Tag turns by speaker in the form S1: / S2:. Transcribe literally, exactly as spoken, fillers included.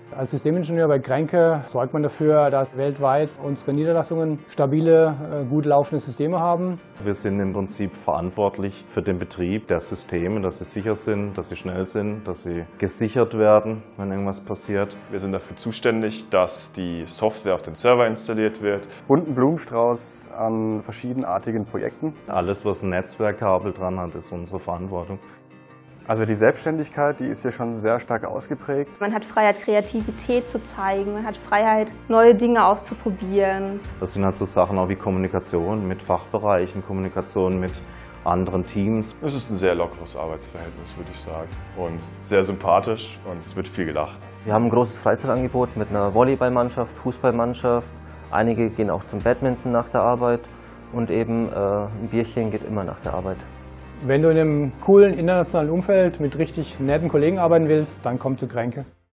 S1: Als Systemingenieur bei Grenke sorgt man dafür, dass weltweit unsere Niederlassungen stabile, gut laufende Systeme haben.
S2: Wir sind im Prinzip verantwortlich für den Betrieb der Systeme, dass sie sicher sind, dass sie schnell sind, dass sie gesichert werden, wenn irgendwas passiert.
S3: Wir sind dafür zuständig, dass die Software auf den Server installiert wird.
S4: Bunten Blumenstrauß an verschiedenartigen Projekten.
S2: Alles, was ein Netzwerkkabel dran hat, ist unsere Verantwortung.
S4: Also die Selbstständigkeit, die ist hier schon sehr stark ausgeprägt.
S5: Man hat Freiheit, Kreativität zu zeigen, man hat Freiheit, neue Dinge auszuprobieren.
S2: Das sind halt so Sachen auch wie Kommunikation mit Fachbereichen, Kommunikation mit anderen Teams.
S3: Es ist ein sehr lockeres Arbeitsverhältnis, würde ich sagen. Und sehr sympathisch und es wird viel gelacht.
S6: Wir haben ein großes Freizeitangebot mit einer Volleyballmannschaft, Fußballmannschaft. Einige gehen auch zum Badminton nach der Arbeit und eben äh, ein Bierchen geht immer nach der Arbeit.
S1: Wenn du in einem coolen internationalen Umfeld mit richtig netten Kollegen arbeiten willst, dann komm zu Grenke.